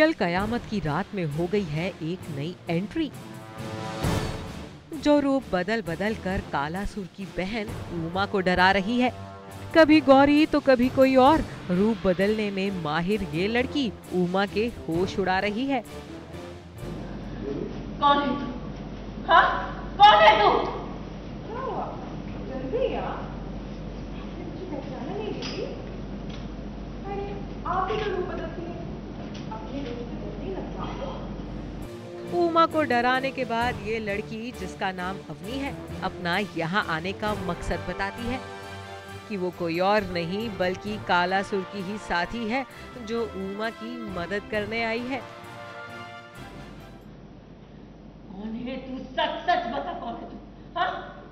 Serial कयामत की रात में हो गई है एक नई एंट्री, जो रूप बदल बदल कर कालासुर की बहन उमा को डरा रही है। कभी गौरी तो कभी कोई और। रूप बदलने में माहिर ये लड़की उमा के होश उड़ा रही है। कौन है तू? हाँ? कौन है तू? क्या हुआ? जल्दी आ। मुझे पहचाना नहीं दीदी। अरे आप ही तो रूप बदलती हैं। अपने रूप से जल्दी लगता हो। उमा को डराने के बाद ये लड़की, जिसका नाम अवनी है, अपना यहाँ आने का मकसद बताती है कि वो कोई और नहीं बल्कि कालासुर की ही साथी है जो उमा की मदद करने आई है। कौन है तू? सच सच बता, कौन है तू? हाँ?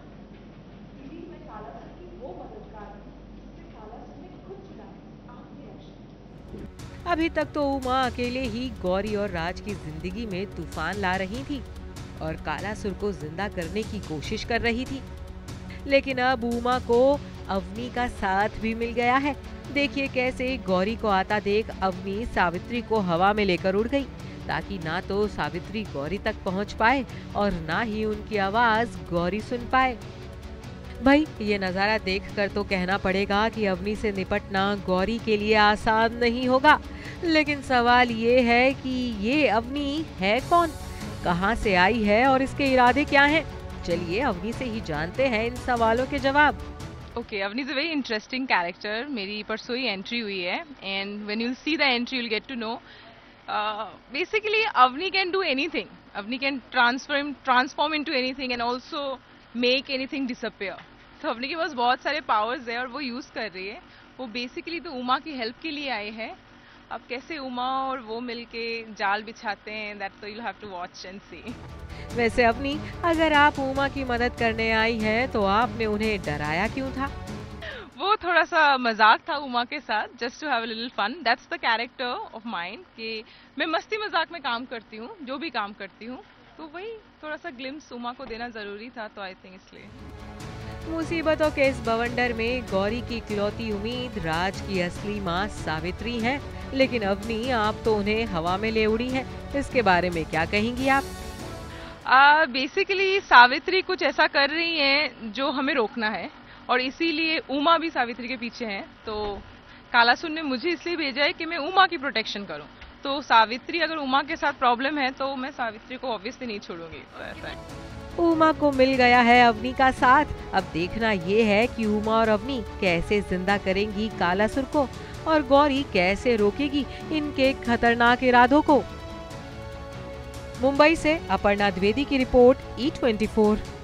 दीदी, मैं कालासुर की वो मददगार हूँ जिसे कालासुर ने खुद चुना। आप मेरी रक्षा। अभी तक तो उमा अकेले ही गौरी और राज की जिंदगी में तूफान ला रही थी और कालासुर को जिंदा करने की कोशिश कर रही थी, लेकिन अब उमा को अवनी का साथ भी मिल गया है। देखिए कैसे गौरी को आता देख अवनी सावित्री को हवा में लेकर उड़ गई, ताकि ना तो सावित्री गौरी तक पहुंच पाए और ना ही उनकी आवाज गौरी सुन पाए। भाई ये नजारा देखकर तो कहना पड़ेगा कि अवनी से निपटना गौरी के लिए आसान नहीं होगा, लेकिन सवाल ये है कि ये अवनी है कौन, कहां से आई है और इसके इरादे क्या हैं? चलिए अवनी से ही जानते हैं इन सवालों के जवाब। Okay, Avni is a very interesting character. मेरी परसों ही एंट्री हुई है and when you'll see the entry you'll get to know. Basically, Avni can do anything. Avni can transform into anything and also make anything disappear. तो अवनी के पास बहुत सारे powers है और वो यूज कर रही है। वो बेसिकली तो उमा की हेल्प के लिए आई है। अब कैसे उमा और वो मिलके जाल बिछाते हैं, दैट तो you'll have to watch and see. वैसे अवनी, अगर आप उमा की मदद करने आई हैं तो आपने उन्हें डराया क्यों था? वो थोड़ा सा मजाक था उमा के साथ, just to have a little fun. That's the character of mind कि मैं मस्ती मजाक में काम करती हूँ, जो भी काम करती हूँ, तो वही थोड़ा सा ग्लिम्स उमा को देना जरूरी था, तो आई थिंक इसलिए। मुसीबतों के इस बवंडर में गौरी की इकलौती उम्मीद राज की असली माँ सावित्री है, लेकिन अवनी आप तो उन्हें हवा में ले उड़ी हैं। इसके बारे में क्या कहेंगी आप? बेसिकली सावित्री कुछ ऐसा कर रही है जो हमें रोकना है और इसीलिए उमा भी सावित्री के पीछे है। तो कालासुर ने मुझे इसलिए भेजा है कि मैं उमा की प्रोटेक्शन करूं। तो सावित्री अगर उमा के साथ प्रॉब्लम है तो मैं सावित्री को ऑब्वियसली नहीं छोड़ूंगी। तो ऐसा है। उमा को मिल गया है अवनी का साथ। अब देखना ये है कि उमा और अवनी कैसे जिंदा करेंगी कालासुर को और गौरी कैसे रोकेगी इनके खतरनाक इरादों को। मुंबई से अपर्णा द्विवेदी की रिपोर्ट, E24।